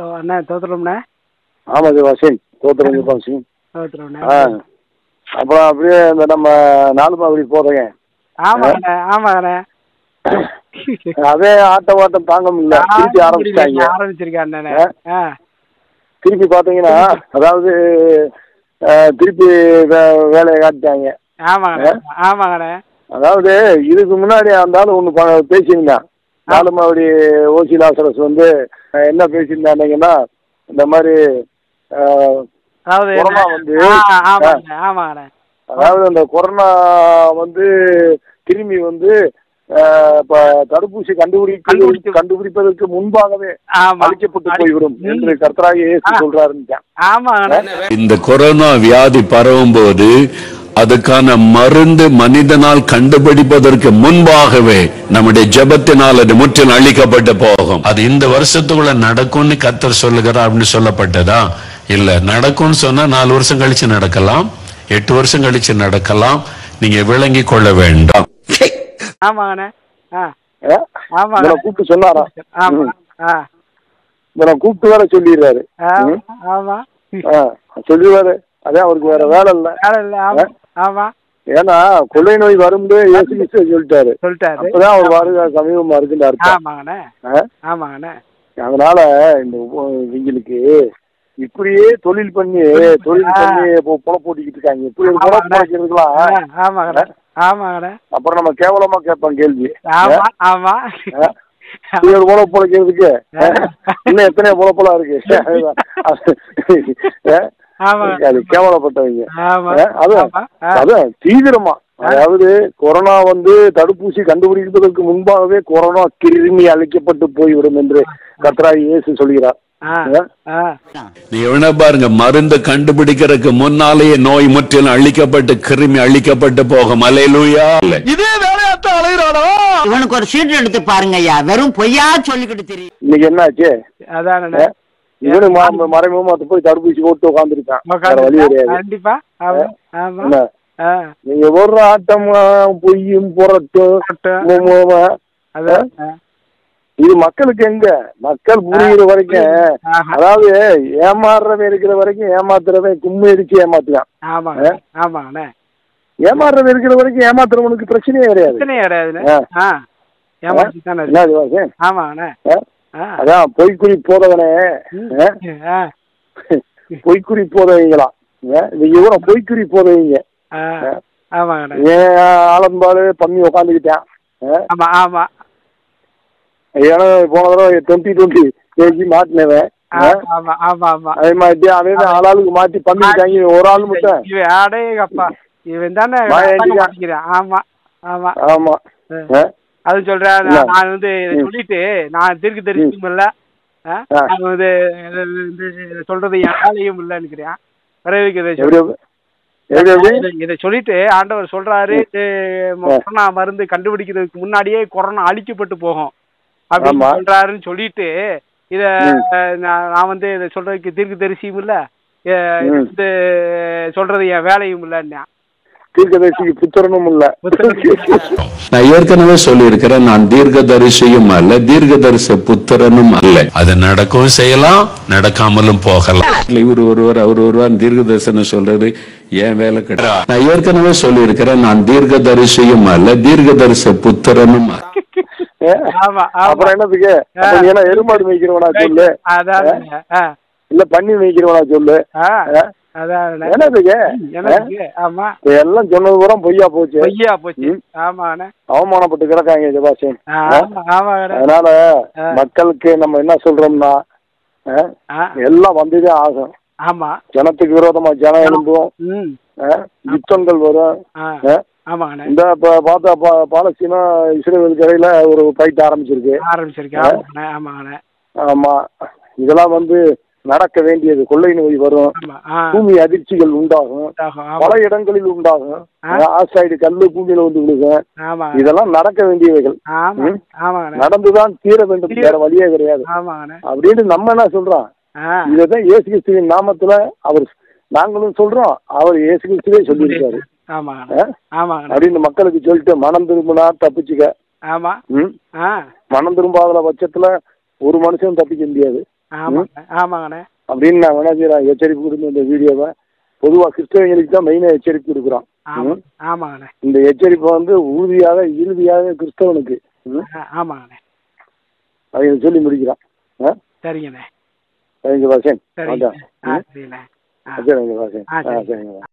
Hello அண்ணா தோத்துறோம்ண்ணே. ஆமாம் சிவாசிங் தோத்துறோம் சிவாசிங். அப்புறம் அப்படியே இந்த நம்ம நாலுமாவடி போகிறேங்க. ஆமாங்கண்ணே ஆமாங்கண்ணே. அதே ஆட்டம் தாங்க முடியல, திருப்பி ஆரம்பிச்சிருக்கேன். திருப்பி பார்த்தீங்கன்னா அதாவது திருப்பி வேலையை காட்டிட்டாங்க. ஆமாங்கண்ணே ஆமாங்கண்ணே. அதாவது இதுக்கு முன்னாடி இருந்தாலும் ஒன்று பேசியிருந்தான் நாலுமாவடி ஓசி லாசரஸ் வந்து என்ன பேசியிருந்தாங்கன்னா இந்த மாதிரி கொரோனா வந்து அதாவது அந்த கொரோனா வந்து திரும்பி வந்து இப்ப தடுப்பூசி கண்டுபிடிப்பதற்கு முன்பாகவே அழிக்கப்பட்டு போய்விடும் என்று கர்த்தராகிய இயேசு சொல்றாருன்னு. இந்த கொரோனா வியாதி பரவும் போது அதுக்கான மருந்து மனிதனால் கண்டுபிடிப்பதற்கு முன்பாகவே நம்முடைய ஜெபத்தினால் அது முற்றிலும் அழிக்கப்பட்டு போகும். அது இந்த வருஷத்துக்குள்ள நடக்கும்னு கர்த்தர் சொல்லுகிறார் அப்படின்னு சொல்லப்பட்டதா? இல்ல, நடக்கும்னு சொன்னா 4 வருஷம் கழிச்சு நடக்கலாம், 8 வருஷம் கழிச்சு நடக்கலாம். நீங்க விளங்கி கொள்ள வேண்டாம். கூப்பிட்டு சொன்னாரா? கூப்பிட்டு வேற சொல்லிடுறாரு, சொல்லிடுவாரு. அதான் அவருக்கு வேற வேலை இல்ல. ஏன்னா கொள்ளை நோய் வரும்போது இயேசு கிறிஸ்து சொல்லிட்டாரு. அப்பதான் அவர் வருகிற சமீபமா இருக்குன்னு அர்த்தம். அதனால இந்த இவங்களுக்கு இப்படியே தொழில் பண்ணி பொல போட்டிக்கிட்டு இருக்காங்க. இப்படி ஒரு பொல போட்டிக்கிறதுக்கெல்லாம் அப்புறம் நம்ம கேவலமா கேட்போம் கேள்வி. ஒரு பொல பொழைக்கிறதுக்கு இன்னும் எத்தனை பொலப்பெல்லாம் இருக்கு. அது கேவலப்பட்டவங்க. அதான் தீவிரமா, அதாவது கொரோனா வந்து தடுப்பூசி கண்டுபிடிப்பதற்கு முன்பாகவே கொரோனா கிருமி அழிக்கப்பட்டு போய்விடும் என்று கர்த்தராகிய இயேசு சொல்கிறார். நீ என்ன பாருங்க, மருந்து கண்டுபிடிக்கிறதுக்கு முன்னாலேயே நோய் முற்றிலும் அழிக்கப்பட்டு கிருமி அழிக்கப்பட்டு போகும். அல்லேலூயா. இதே வேலையாத்தான் அலையறானோ. இவனுக்கு ஒரு சீட் எடுத்து பாருங்க ஐயா, வெறும் பொய்யா சொல்லிக்கிட்டு தெரியும். இன்னைக்கு என்னாச்சு? அதானே இவனு மறைமுகமா போய் தடுப்பூசி போட்டு உட்காந்துருக்கான். வழி கிடையாது. நீங்க ஒரு ஆட்டம் பொய்யும் புரட்டும் இது மக்களுக்கு எங்க? மக்கள் புரியுற வரைக்கும், அதாவது ஏமாறுறவன் இருக்கிற வரைக்கும் ஏமாத்துறவன் கும்மி அடிச்சு ஏமாத்துவான். ஏமாறுறவன் இருக்கிற வரைக்கும் ஏமாத்துறவனுக்கு பிரச்சனையே கிடையாது. அதான் பொய்க்குறி போதவனே, பொய்க்குறி போதவங்களாம். இவரும் பொய்க்குறி போதவங்க. ஆலம்பாடு பண்ணி உக்காந்துக்கிட்டான். ஏன்னா போன தடவை 2020 கேஜி மாட்டினவன். அதே மாதிரி அவன் ஆளாளுக்கு மாத்தி பண்ணிருக்காங்க. ஒரு ஆள் மட்டும் ஆமா அது சொல்றேன். நான் வந்து சொல்லிட்டு நான் தீர்க்க தெரிவிக்கும்ல, நான் வந்து சொல்றது என் வேலையும் இல்லைன்னு இதை சொல்லிட்டு ஆண்டவர் சொல்றாரு, கொரோனா மருந்து கண்டுபிடிக்கிறதுக்கு முன்னாடியே கொரோனா அழிக்கப்பட்டு போகும் அப்படின்னு சொல்றாருன்னு சொல்லிட்டு இத நான் வந்து இதை சொல்றதுக்கு தீர்க்க தரிசியும் இல்ல, சொல்றது என் வேலையும் இல்லைன்னா புத்திரனும் இல்ல. நான் ஏற்கனவே சொல்லி இருக்கிறேன், நான் தீர்க்கதரிசியும் அல்ல, தீர்க்கதரிச புத்திரனும் அல்ல. அது நடக்கவும் செய்யலாம், நடக்காமலும் போகலாம். இவர் ஒருவர் அவர் ஒருவர் தீர்க்கதரிசனம் சொல்றது ஏன் வேலை கிடையாது. நான் ஏற்கனவே சொல்லி இருக்கிறேன், நான் தீர்க்கதரிசியும் அல்ல, தீர்க்கதரிச புத்திரனும் அல்ல. அப்புறம் என்னதுக்கு எருமாடு மேய்க்கிறவனா சொல்லு, இல்ல பண்ணி மேய்க்கிறவனா சொல்லு. எல்லாம் சொன்னது கூட பொய்யா போச்சு. அவமானப்பட்டு கிடக்காங்க ஜபாசன். அதனால மக்களுக்கு நம்ம என்ன சொல்றோம்னா, எல்லாம் வந்துதான் ஆகும். ஜனத்துக்கு விரோதமா ஜனம் எழும்பும், யுத்தங்கள் வரும். இந்த பார்த்தா பாலஸ்தீனா இஸ்ரேல் கரையில ஒரு ஃபைட் ஆரம்பிச்சிருக்கு. ஆமா, இதெல்லாம் வந்து நடக்க வேண்டியது. கொள்ளை நோய் வரும், பூமி அதிர்ச்சிகள் உண்டாகும், பல இடங்களில் உண்டாகும். ஆஸ்ட்ராய்டு கல்லு பூமியில வந்து விழுகும். இதெல்லாம் நடக்க வேண்டியவைகள், நடந்துதான் தீர வேண்டும், வேற வழியே கிடையாது அப்படின்னு நம்ம என்ன சொல்றோம். இததான் இயேசு கிறிஸ்துவின் நாமத்துல அவர் நாங்களும் சொல்றோம், அவர் இயேசு கிறிஸ்துவே சொல்லியிருக்காரு அப்படின்னு மக்களுக்கு சொல்லிட்டு மனம் திரும்பினா தப்பிச்சுக்க. மனம் திரும்பாத பட்சத்துல ஒரு மனுஷன் தப்பிக்க முடியாது. ஆமாங்கண்ணே. அப்படின்னு நான் வேணா செய்யறேன், எச்சரிப்பு கொடுத்து இந்த வீடியோவை பொதுவா கிறிஸ்தவங்களுக்கு தான் மெயினா எச்சரிப்பு கொடுக்குறோம். ஆமாங்கண்ணே. இந்த எச்சரிப்பை வந்து உறுதியாக இறுதியாக கிறிஸ்தவனுக்கு ஆமாங்கண்ணே அவங்க சொல்லி முடிக்கிறான். சரிங்கண்ணே. சரிங்க பாசன். சரிங்கண்ணே. சரிங்க பாசன். சரிங்க.